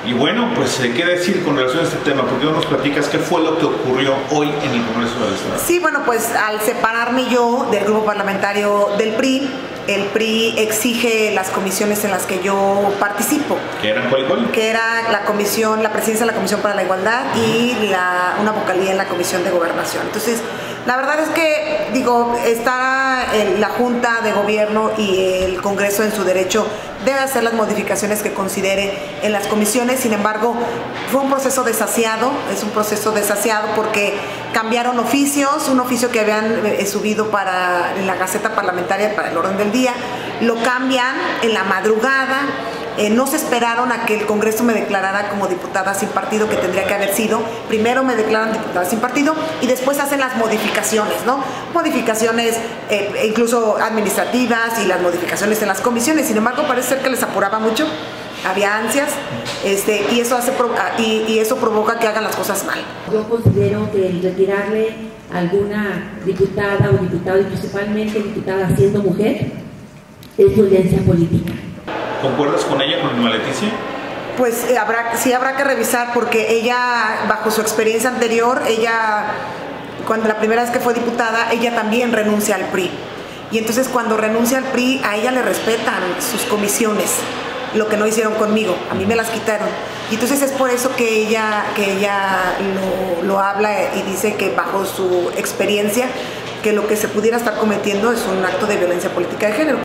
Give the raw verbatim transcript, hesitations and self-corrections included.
Y bueno, pues, ¿qué decir con relación a este tema? ¿Por qué no nos platicas qué fue lo que ocurrió hoy en el Congreso del Estado? Sí, bueno, pues al separarme yo del grupo parlamentario del P R I, el P R I exige las comisiones en las que yo participo. ¿Qué eran cuál y cuál? Que era la comisión, la presidencia de la Comisión para la Igualdad y la, una vocalía en la Comisión de Gobernación. Entonces, la verdad es que, digo, está el, la Junta de Gobierno y el Congreso en su derecho de hacer las modificaciones que considere en las comisiones. Sin embargo, fue un proceso desasiado, es un proceso desasiado porque cambiaron oficios, un oficio que habían eh, subido para en la Gaceta Parlamentaria para el orden del día, lo cambian en la madrugada. Eh, no se esperaron a que el Congreso me declarara como diputada sin partido, que tendría que haber sido. Primero me declaran diputada sin partido y después hacen las modificaciones, ¿no? Modificaciones eh, incluso administrativas y las modificaciones en las comisiones. Sin embargo, parece ser que les apuraba mucho, había ansias, este, y, eso hace, y, y eso provoca que hagan las cosas mal. Yo considero que el retirarle a alguna diputada o diputado, y principalmente diputada siendo mujer, es violencia política. ¿Concuerdas con ella, con Irma Leticia? Pues eh, habrá, sí habrá que revisar porque ella, bajo su experiencia anterior, ella, cuando la primera vez que fue diputada, ella también renuncia al P R I. Y entonces cuando renuncia al P R I, a ella le respetan sus comisiones, lo que no hicieron conmigo, a mí me las quitaron. Y entonces es por eso que ella, que ella lo, lo habla y dice que bajo su experiencia, que lo que se pudiera estar cometiendo es un acto de violencia política de género.